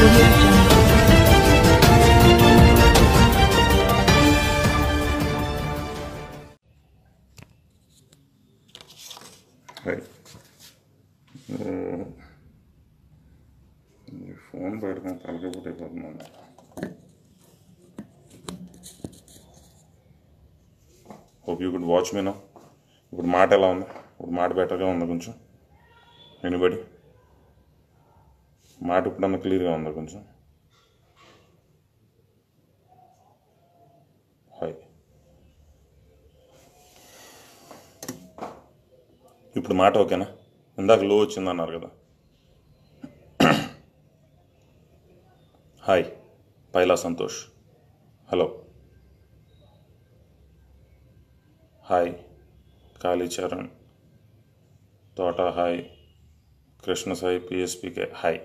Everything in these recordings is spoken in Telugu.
Audio Jungle. ఫోన్ పెట్టుకుని తలకపోతే అయిపోతున్నాను. Hope you good watch me now. ఇప్పుడు మాట ఎలా ఉంది? ఇప్పుడు మాట బెటర్గా ఉందా కొంచెం? ఎనీబడి మాట ఇప్పుడన్నా క్లియర్గా ఉందా కొంచెం? హాయ్. ఇప్పుడు మాట ఓకేనా? ఇందాక లో వచ్చిందన్నారు కదా. Hi, Paila Santosh. Hello. Hi, Kalicharan Thota. Hi, Krishna Sai PSPK. Hi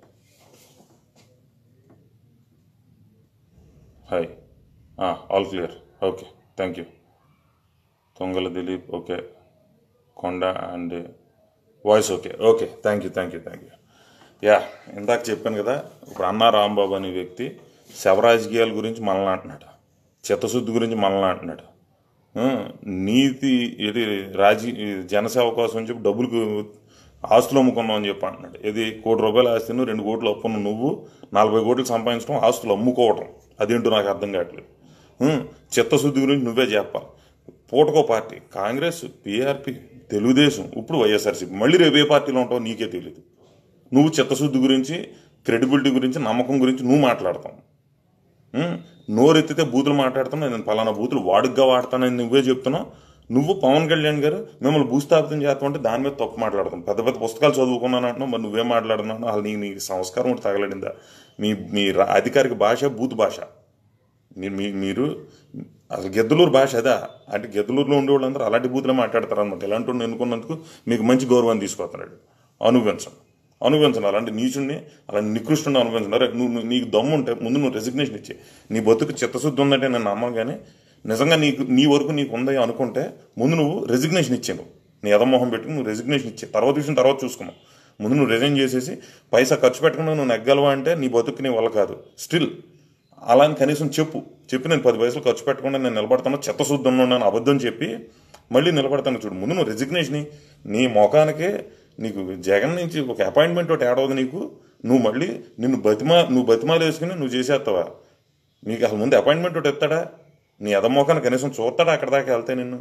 hi. All clear. Okay, thank you. Tongala Dileep. Okay. Konda and voice okay. Okay, thank you. Yeah, ఇందాక చెప్పాను కదా, ఇప్పుడు అన్నా రాంబాబు అనే వ్యక్తి శవరాజకీయాల గురించి మనల్ని అంటున్నాడు, చిత్తశుద్ధి గురించి మనల్ని అంటున్నాడు. నీతి ఇది జనసేవ కోసం అని చెప్పి డబ్బులకు ఆస్తులు అమ్ముకున్నావు అని చెప్పి అంటున్నాడు. ఇది ₹1,00,00,000 ఆస్తిను 2 కోట్లు అప్పును నువ్వు 40 కోట్లు సంపాదించడం, ఆస్తులు అమ్ముకోవటం, అదేంటో నాకు అర్థం కావట్లేదు. చిత్తశుద్ధి గురించి నువ్వే చెప్పాలి. పూటకో పార్టీ, కాంగ్రెస్, పీఆర్పీ, తెలుగుదేశం, ఇప్పుడు వైఎస్ఆర్సీపీ, మళ్ళీ రేపు ఏ పార్టీలో ఉంటావో నీకే తెలియదు. నువ్వు చిత్తశుద్ధి గురించి, క్రెడిబిలిటీ గురించి, నమ్మకం గురించి నువ్వు మాట్లాడతావు. నోరెత్తితే బూతులు మాట్లాడుతున్నావు. నేను పలానా బూతులు వాడుగ్గా వాడతానని నువ్వే చెప్తున్నావు. నువ్వు పవన్ కళ్యాణ్ గారు మిమ్మల్ని భూస్థాపితం చేస్తామంటే దాని మీద తప్పు మాట్లాడుతాం. పెద్ద పెద్ద పుస్తకాలు చదువుకున్నాను అంటున్నావు, మరి నువ్వేం మాట్లాడుతున్నావు? అసలు నీ సంస్కారం ఒకటి తగలడిందా? మీ అధికారిక భాష బూత్ భాష. మీరు అసలు గెద్దలూరు భాష అదా? అంటే గెద్దలూరులో ఉండే వాళ్ళందరూ అలాంటి బూతులే మాట్లాడతారు అనమాట. ఇలాంటి వాడిని ఎన్నుకున్నందుకు మీకు మంచి గౌరవాన్ని తీసుకొస్తున్నాడు. అనుభవించండి. అలాంటి నీచుడిని, అలాంటి నికృష్టుని అనుభవించండి. నీకు దమ్ము ఉంటే ముందు నువ్వు రెసిగ్నేషన్ ఇచ్చే. నీ బతుకు చిత్తశుద్ధి ఉందంటే నేను నమ్మను, కానీ నిజంగా నీ వరకు నీకు ఉందని అనుకుంటే ముందు నువ్వు రెసిగ్నేషన్ ఇచ్చాను. నీ ఎదమోహం పెట్టుకుని నువ్వు రెసిగ్నేషన్ ఇచ్చే. తర్వాత విషయం తర్వాత చూసుకున్నావు. ముందు నువ్వు రిజైన్ చేసేసి పైసా ఖర్చు పెట్టకుండా నువ్వు నెగ్గలవా అంటే నీ బతుకు నీ వల్ల కాదు. స్టిల్ అలా అని కనీసం చెప్పి నేను 10 పైసలు ఖర్చు పెట్టకుండా నేను నిలబడతాను, చిత్తశుద్ధి ఉన్నాను అబద్ధం చెప్పి మళ్ళీ నిలబడతాను చూడు. ముందు నువ్వు రెసిగ్నేషన్ నీ మొఖానికే. నీకు జగన్ నుంచి ఒక అపాయింట్మెంట్ ఒకటి ఏడవదు నీకు. నువ్వు మళ్ళీ నువ్వు బతిమాలు వేసుకుని నువ్వు చేసేస్తావా? నీకు అసలు ముందు అపాయింట్మెంట్ ఒకటి ఎత్తాడా? నీ ఎదమోకాన్ని కనీసం చూస్తాడా అక్కడ దాకా వెళ్తే? నిన్ను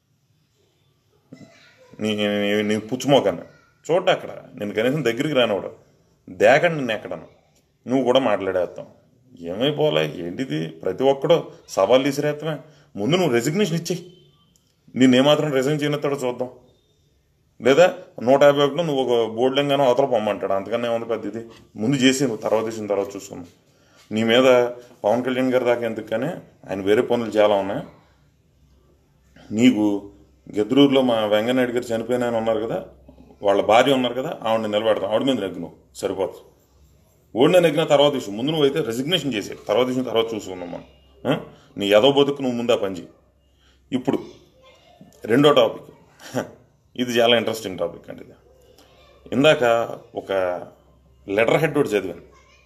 నీ పుచ్చుమోకాన్ని చూడ్డా అక్కడ నేను కనీసం దగ్గరికి రానివాడు దేకండి నిన్ను ఎక్కడను. నువ్వు కూడా మాట్లాడేస్తావు. ఏమైపోలే ఏంటిది? ప్రతి ఒక్కడో సవాళ్ళు తీసిరేస్తామే. ముందు నువ్వు రెసిగ్నేషన్ ఇచ్చేయి. నేనేమాత్రం రిజైన్ చేయనెత్తాడో చూద్దాం. లేదా 151 నువ్వు ఒక బోర్డులంగానో అవతల పొమ్మంటాడు. అంతకన్నా ఏముంది పెద్దది? ముందు చేసి నువ్వు తర్వాత చూసుకున్నావు. నీ మీద పవన్ కళ్యాణ్ గారి దాకా ఎందుకు, కానీ ఆయన వేరే పనులు చాలా ఉన్నాయి. నీకు గెద్దలూరులో మా వెంగనాయుడు గారు చనిపోయిన ఆయన ఉన్నారు కదా, వాళ్ళ భార్య ఉన్నారు కదా, ఆవిడని నిలబెడతావు. ఆవిడ మీద నెగ్గు నువ్వు, సరిపోతుంది. ఓడిన నెగ్గిన తర్వాత విషయం. ముందు నువ్వు అయితే రెసిగ్నేషన్ చేసే. తర్వాత చూసుకుందాం మనం. నీ ఎదవ బతుకు నువ్వు ముందా పనిచేయి. ఇప్పుడు రెండో టాపిక్. ఇది చాలా ఇంట్రెస్టింగ్ టాపిక్ అండి. ఇది ఇందాక ఒక లెటర్ హెడ్ ఒకటి చదివాను.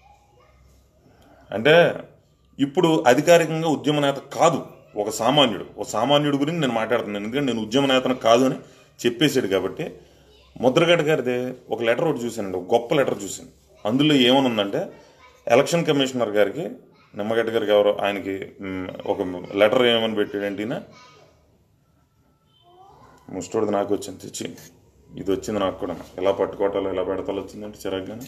అంటే ఇప్పుడు అధికారికంగా ఉద్యమ నేత కాదు, ఒక సామాన్యుడు గురించి నేను మాట్లాడుతున్నాను. ఎందుకంటే నేను ఉద్యమ నేతను కాదు అని చెప్పేశాడు కాబట్టి. ముద్రగడ్డ గారిదే ఒక లెటర్ ఒకటి చూశానండి, ఒక గొప్ప లెటర్ చూశాను. అందులో ఏమని ఉందంటే, ఎలక్షన్ కమిషనర్ గారికి, నిమ్మగడ్డ గారికి ఎవరో ఆయనకి ఒక లెటర్ ఏమని పెట్టాడంటే, ముస్టోడిది నాకు వచ్చింది తెచ్చి, ఇది వచ్చింది నాకు కూడా, ఎలా పట్టుకోవటాలో ఎలా పెడతాలో వచ్చిందంటే చిరాగ్గానే.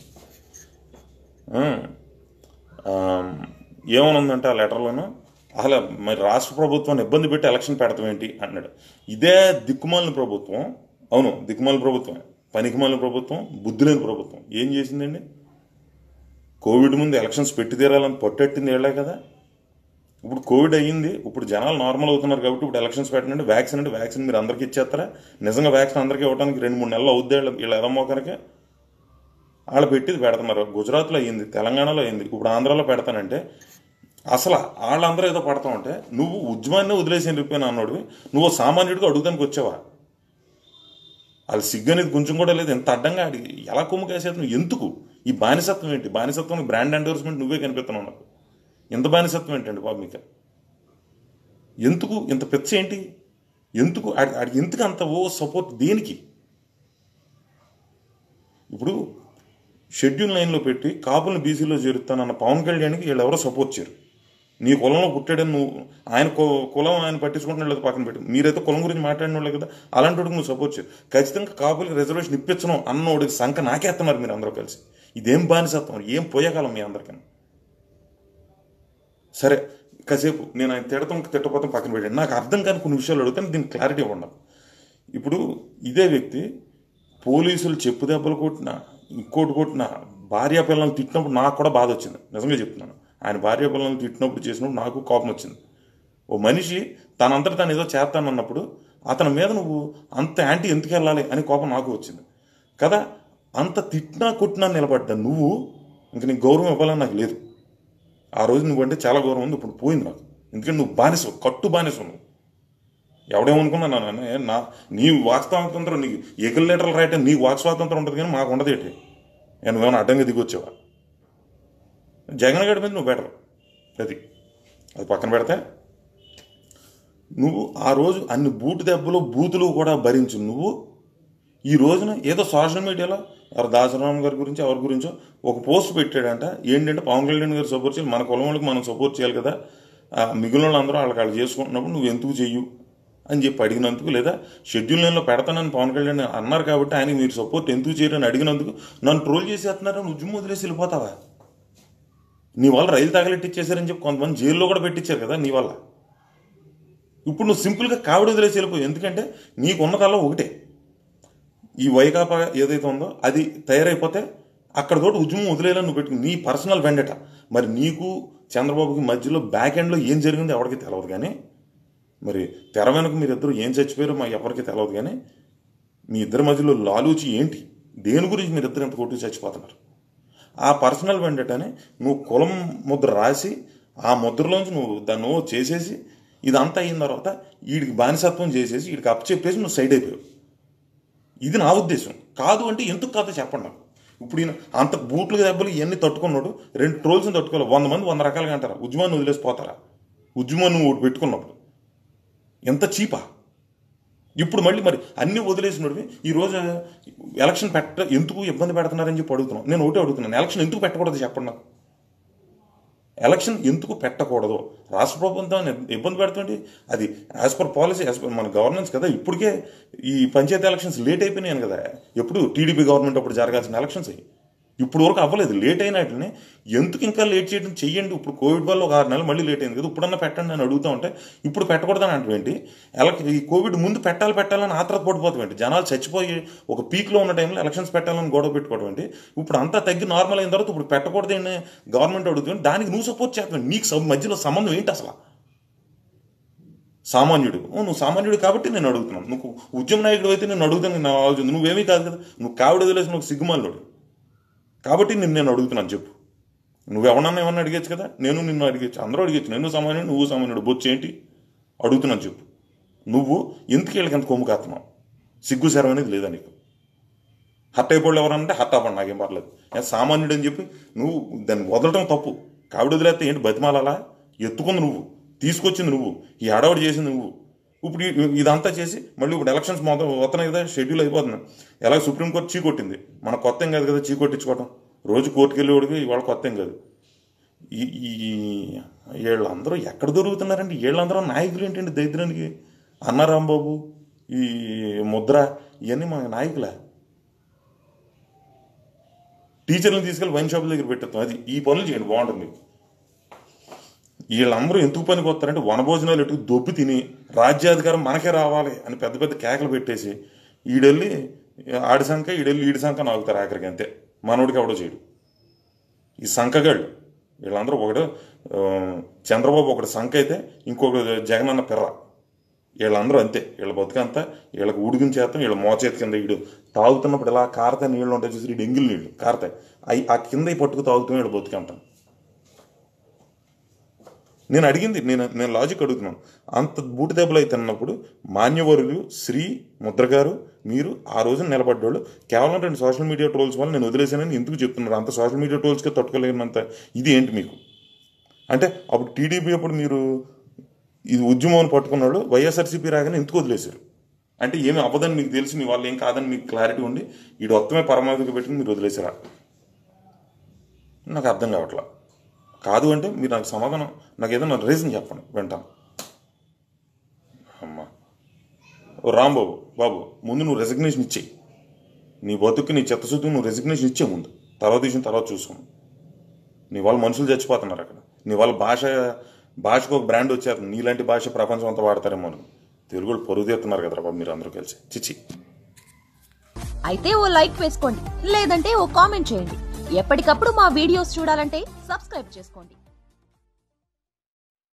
ఏమని ఉందంటే ఆ లెటర్లోనూ, అసలు మరి రాష్ట్ర ప్రభుత్వాన్ని ఇబ్బంది పెట్టి ఎలక్షన్ పెడతాం ఏంటి అన్నాడు. ఇదే దిక్కుమాలిన ప్రభుత్వం, అవును దిక్కుమాలిన ప్రభుత్వం, పనికిమాలిన ప్రభుత్వం, బుద్ధి లేని ప్రభుత్వం ఏం చేసిందండి? కోవిడ్ ముందు ఎలక్షన్స్ పెట్టి తీరాలని పట్టెట్టింది ఏళ్లే కదా. ఇప్పుడు కోవిడ్ అయ్యింది, ఇప్పుడు జనాలు నార్మల్ అవుతున్నారు కాబట్టి ఇప్పుడు ఎలక్షన్స్ పెట్టండి. వ్యాక్సిన్ అంటే వ్యాక్సిన్ మీరు అందరికీ ఇచ్చేస్తారా? నిజంగా వ్యాక్సిన్ అందరికీ ఇవ్వడానికి 2-3 నెలలు అవుద్ది. వీళ్ళ ఎదమోకరికే వాళ్ళు పెట్టిది పెడుతున్నారు. గుజరాత్లో అయ్యింది, తెలంగాణలో అయ్యింది, ఇప్పుడు ఆంధ్రాలో పెడతానంటే అసలు వాళ్ళందరూ ఏదో పడతా ఉంటే నువ్వు ఉద్యమాన్ని వదిలేసి వెళ్ళిపోయిన అన్నోడివి నువ్వు సామాన్యుడిగా అడుగుతానికి వచ్చావా? వాళ్ళు సిగ్గు అనేది కొంచెం కూడా లేదు. ఎంత అడ్డంగా ఆడి ఎలా కొమ్ము కాసేస్తున్నావు? ఎందుకు ఈ బానిసత్వం ఏంటి? బానిసత్వం బ్రాండ్ ఎండోర్స్మెంట్ నువ్వే కనిపిస్తున్నావు నాకు. ఎంత బానిసత్వం ఏంటండి బాబు మీకు? ఎందుకు ఇంత పెచ్చ ఏంటి? ఎందుకు ఆడి ఎందుకు అంత సపోర్ట్ దేనికి? ఇప్పుడు షెడ్యూల్ లైన్లో పెట్టి కాపులను బీసీలో చేరుతానన్న పవన్ కళ్యాణ్కి వీళ్ళు ఎవరో సపోర్ట్ చేయరు. నీ కులంలో పుట్టాడని నువ్వు ఆయన కులం ఆయన పట్టించుకుంటున్నాడు లేదు పక్కన పెట్టి, మీరైతే కులం గురించి మాట్లాడిన వాళ్ళే కదా, అలాంటి వాడికి నువ్వు సపోర్ట్ చేయరు. ఖచ్చితంగా కాపులకి రిజర్వేషన్ ఇప్పించను అన్నోడికి సంఖ నాకేస్తున్నారు మీరు అందరూ కలిసి. ఇదేం బానిసత్వం? ఏం పోయేకాలం మీ అందరికన్నా? సరే కాసేపు నేను ఆయన తిట్టపోతాం పక్కన పెట్టాను. నాకు అర్థం కాని కొన్ని విషయాలు అడుగుతాను, దీనికి క్లారిటీ ఇవ్వండి. ఇప్పుడు ఇదే వ్యక్తి పోలీసులు చెప్పు దెబ్బలు కొట్టినా ఇంకోటి కొట్టినా భార్య పిల్లల్ని తిట్టినప్పుడు నాకు కూడా బాధ వచ్చింది. నిజంగా చెప్తున్నాను. ఆయన భార్య పిల్లల్ని తిట్టినప్పుడు చేసినప్పుడు నాకు కోపం వచ్చింది. ఓ మనిషి తనంతట తాను ఏదో చేస్తానన్నప్పుడు అతని మీద నువ్వు అంత యాంటీ ఎందుకు వెళ్ళాలి అని కోపం నాకు వచ్చింది కదా. అంత తిట్టినా కొట్టినా నిలబడ్డా నువ్వు ఇంక నీకు గౌరవం ఇవ్వాలని నాకు లేదు. ఆ రోజు నువ్వంటే చాలా గౌరవం ఉంది, ఇప్పుడు పోయింది నాకు. ఎందుకంటే నువ్వు బానిసవు, కట్టు బానిసవు. నువ్వు ఎవడేమనుకున్నా నా నీ వాక్ స్వాతంత్రం, నీకు ఎగులు లీటర్లు రాయటం నీకు వాక్ స్వాతంత్రం ఉంటుంది కానీ మాకు ఉండదు ఏంటి? నువ్వేమైనా అడ్డంగా దిగొచ్చావా? జగన్ గడి మీద నువ్వు బెటర్, అది పక్కన పెడితే నువ్వు ఆ రోజు అన్ని బూటు దెబ్బలు బూతులు కూడా భరించు. నువ్వు ఈ రోజున ఏదో సోషల్ మీడియాలో ఎవరు దాసరామ్ గారి గురించి ఎవరి గురించో ఒక పోస్ట్ పెట్టాడంట. ఏంటంటే పవన్ కళ్యాణ్ గారు సపోర్ట్ చేయాలి, మన కులం వాళ్ళకి మనం సపోర్ట్ చేయాలి కదా, మిగిలిన వాళ్ళందరూ వాళ్ళు చేసుకుంటున్నప్పుడు నువ్వు ఎందుకు చెయ్యు అని చెప్పి అడిగినందుకు, లేదా షెడ్యూల్ లైన్లో పెడతానని పవన్ కళ్యాణ్ అన్నారు కాబట్టి ఆయనకి మీరు సపోర్ట్ ఎందుకు చేయరని అడిగినందుకు నన్ను ట్రోల్ చేసేస్తున్నారు. నువ్వు జుమ్ము వదిలేసి వెళ్ళిపోతావా? నీ వల్ల రైలు తగలెట్టిచ్చేసారని చెప్పి కొంతమంది జైల్లో కూడా పెట్టించారు కదా నీ వల్ల. ఇప్పుడు నువ్వు సింపుల్గా కావిడి వదిలేసి వెళ్ళిపోయి, ఎందుకంటే నీకున్నదల్లా ఒకటే, ఈ వైకాపా ఏదైతే ఉందో అది తయారైపోతే అక్కడ తోటి ఉద్యమం వదిలేయాలని నువ్వు పెట్టుకుని నీ పర్సనల్ వెండట. మరి నీకు చంద్రబాబుకి మధ్యలో బ్యాక్ ఎండ్లో ఏం జరిగిందో ఎవరికి తెలియదు, కానీ మరి తెర వెనుక మీరిద్దరు ఏం చచ్చిపోయారో మా ఎవరికి తెలియదు, కానీ మీ ఇద్దరి మధ్యలో లాలూచి ఏంటి, దేని గురించి మీరిద్దరు ఎంత కొట్టుకు చచ్చిపోతున్నారు? ఆ పర్సనల్ వెండటని నువ్వు కులం ముద్ర రాసి ఆ ముద్రలోంచి నువ్వు దాన్ని చేసేసి ఇదంతా అయిన తర్వాత వీడికి బానిసత్వం చేసేసి వీడికి అప్పచెప్పేసి నువ్వు సైడ్ అయిపోయావు. ఇది నా ఉద్దేశం. కాదు అంటే ఎందుకు కాదో చెప్పండి నాకు. ఇప్పుడు ఈయన అంత బూట్లు దెబ్బలు ఇవన్నీ తట్టుకున్నాడు, 2 ట్రోల్స్ని తట్టుకోవాలి. 100 మంది 100 రకాలుగా అంటారా? ఉద్యమాన్ని వదిలేసిపోతారా? ఉద్యమాన్ని నువ్వు ఒకటి పెట్టుకున్నప్పుడు ఎంత చీపా? ఇప్పుడు మళ్ళీ మరి అన్నీ వదిలేసినవి ఈరోజు ఎలక్షన్ ఎందుకు ఇబ్బంది పెడుతున్నారని చెప్పి అడుగుతున్నాను. నేను ఒకటే అడుగుతున్నాను, ఎలక్షన్ ఎందుకు పెట్టకూడదు చెప్పండి నాకు. ఎలక్షన్ ఎందుకు పెట్టకూడదు? రాష్ట్ర ప్రభుత్వం ఇబ్బంది పెడుతుంది, అది as per policy, as per మన గవర్నెన్స్ కదా. ఇప్పటికే ఈ పంచాయతీ ఎలక్షన్స్ లేట్ అయిపోయినాయి కదా. ఎప్పుడు టీడీపీ గవర్నమెంట్ అప్పుడు జరగాల్సిన ఎలక్షన్స్ అయ్యి ఇప్పుడు వరకు అవ్వలేదు. లేట్ అయినట్లనే ఎందుకు ఇంకా లేట్ చేయడం చెయ్యండి. ఇప్పుడు కోవిడ్ వల్ల ఒక 6 నెలలు మళ్ళీ లేట్ అయింది కదా, ఇప్పుడన్నా పెట్టండి అని అడుగుతూ ఉంటే ఇప్పుడు పెట్టకూడదని అంటేంటి? ఈ కోవిడ్ ముందు పెట్టాలని ఆత్ర పడిపోతామేంటి? జనాలు చచ్చిపోయి ఒక పీక్లో ఉన్న టైంలో ఎలక్షన్స్ పెట్టాలని గొడవ పెట్టుకోవడం ఏంటి? ఇప్పుడు అంతా తగ్గి నార్మల్ అయిన తర్వాత ఇప్పుడు పెట్టకూడదని గవర్నమెంట్ అడుగుతుంది, దానికి నువ్వు సపోర్ట్ చేస్తావు. నీకు మధ్యలో సంబంధం ఏంటి అసలు? సామాన్యుడు నువ్వు సామాన్యుడు కాబట్టి నేను అడుగుతున్నాను. నువ్వు ఉద్యమ నాయకుడు అయితే నేను అడుగుతాను, నా ఆలోచన. నువ్వేమీ కాదు కదా, నువ్వు కావిడ వదిలేసి నువ్వు సిగ్గుమాలోడు కాబట్టి నేను అడుగుతున్నాను. చెప్పు, నువ్వు ఎవరన్నా ఏమన్నా అడిగచ్చు కదా, నేను నిన్ను అడిగచ్చు, అందరూ అడిగచ్చు. నేను సామాన్యుడు, నువ్వు సామాన్యుడు, బొచ్చు ఏంటి అడుగుతున్నాను. చెప్పు, నువ్వు ఎందుకు వీళ్ళకి ఎంత కొమ్ము కాస్తున్నావు? సిగ్గు శరం అనేది లేదా నీకు? హర్ట్ అయిపోళ్ళు ఎవరన్నా హర్ట్ అవ్వండి, నాకేం పర్లేదు. సామాన్యుడు అని చెప్పి నువ్వు దాన్ని వదలటం తప్పు. కావిడ వదిలేస్తే ఏంటి బతిమాలా? ఎత్తుకుంది నువ్వు, తీసుకొచ్చింది నువ్వు, ఈ అడవాడు చేసింది నువ్వు. ఇప్పుడు ఇదంతా చేసి మళ్ళీ ఇప్పుడు ఎలక్షన్స్ మొత్తం వస్తున్నాయి కదా, షెడ్యూల్ అయిపోతుంది. ఎలా సుప్రీంకోర్టు చీ కొట్టింది, మన కొత్త ఏం కాదు కదా చీ కొట్టించుకోవటం. రోజు కోర్టుకు వెళ్ళేవాడికి ఇవాళ కొత్త ఏం కాదు. ఈ వీళ్ళందరూ ఎక్కడ దొరుకుతున్నారండి? వీళ్ళందరూ నాయకులు ఏంటండి దరిద్రానికి? అన్నారాంబాబు, ఈ ముద్ర, ఇవన్నీ మన నాయకులే. టీచర్లను తీసుకెళ్ళి వైన్ షాపుల దగ్గర పెట్టేస్తాం. అది ఈ పనులు చేయండి, బాగుంటుంది. వీళ్ళందరూ ఎందుకు పనికి వస్తారంటే వనభోజనాలు ఎటుకు దొబ్బి తిని రాజ్యాధికారం మనకే రావాలి అని పెద్ద పెద్ద కేకలు పెట్టేసి ఈడెళ్ళి ఆడి సంఖ ఈడి సంఖ నాగుతారు ఆఖరికి. అంతే, మనోడికి ఎవడో చేయడు. ఈ సంఖగాళ్ళు వీళ్ళందరూ ఒకడు చంద్రబాబు ఒకటి సంఖ అయితే ఇంకొక జగన్ అన్న పిర్ర. వీళ్ళందరూ అంతే, వీళ్ళ బతుకంతా వీళ్ళకి ఉడుగుని చేస్తాం. వీళ్ళ మోచేతి కింద వీడు తాగుతున్నప్పుడు ఇలా కారతాయి నీళ్ళు ఉంటాయి చూసి, వీడు ఎంగిల్ నీళ్ళు కారతాయి, ఆ కింద పట్టుకు తాగుతాం వీళ్ళ బతుకంటాం. నేను అడిగింది, నేను లాజిక్ అడుగుతున్నాను. అంత బూటి దెబ్బలు అయితే అన్నప్పుడు మాన్యవరులు శ్రీ ముద్రగారు మీరు ఆ రోజున నిలబడ్డోళ్ళు కేవలం 2 సోషల్ మీడియా ట్రోల్స్ వల్ల నేను వదిలేశానని ఎందుకు చెప్తున్నారు? అంత సోషల్ మీడియా ట్రోల్స్కే తట్టుకోలేనంత ఇది ఏంటి మీకు? అంటే అప్పుడు టీడీపీ అప్పుడు మీరు ఇది ఉద్యమం పట్టుకున్నాడు, వైఎస్ఆర్సీపీ రాగానే ఎందుకు వదిలేశారు? అంటే ఏమి అవ్వదని మీకు తెలిసి మీ వాళ్ళు ఏం కాదని మీకు క్లారిటీ ఉండి ఈ ఒక్కమే పరమావధికి పెట్టుకుని మీరు వదిలేశారా? నాకు అర్థం కావట్లా. కాదు అంటే మీరు నాకు సమాధానం, నాకు ఏదైనా రీజన్ చెప్పండి, వింటాను. అమ్మా ఓ రాంబాబు, బాబు ముందు నువ్వు రెసిగ్నేషన్ ఇచ్చేయి. నీ బతుక్కి నీ చిత్తశుద్ధికి నువ్వు రెసిగ్నేషన్ ఇచ్చే ముందు, తర్వాత ఇచ్చిన తర్వాత చూసుకోండి. నీ వాళ్ళు మనుషులు చచ్చిపోతున్నారు అక్కడ. నీ వాళ్ళ భాషకు ఒక బ్రాండ్ వచ్చారు, నీలాంటి భాష ప్రపంచం అంతా వాడతారేమో అని. తెలుగులో పరుగు తీస్తున్నారు కదా బాబు మీరు అందరూ కలిసి. చిచ్చి. అయితే ఓ లైక్ వేసుకోండి, లేదంటే ఓ కామెంట్ చేయండి. ఎప్పటికప్పుడు మా వీడియోస్ చూడాలంటే సబ్స్క్రైబ్ చేసుకోండి.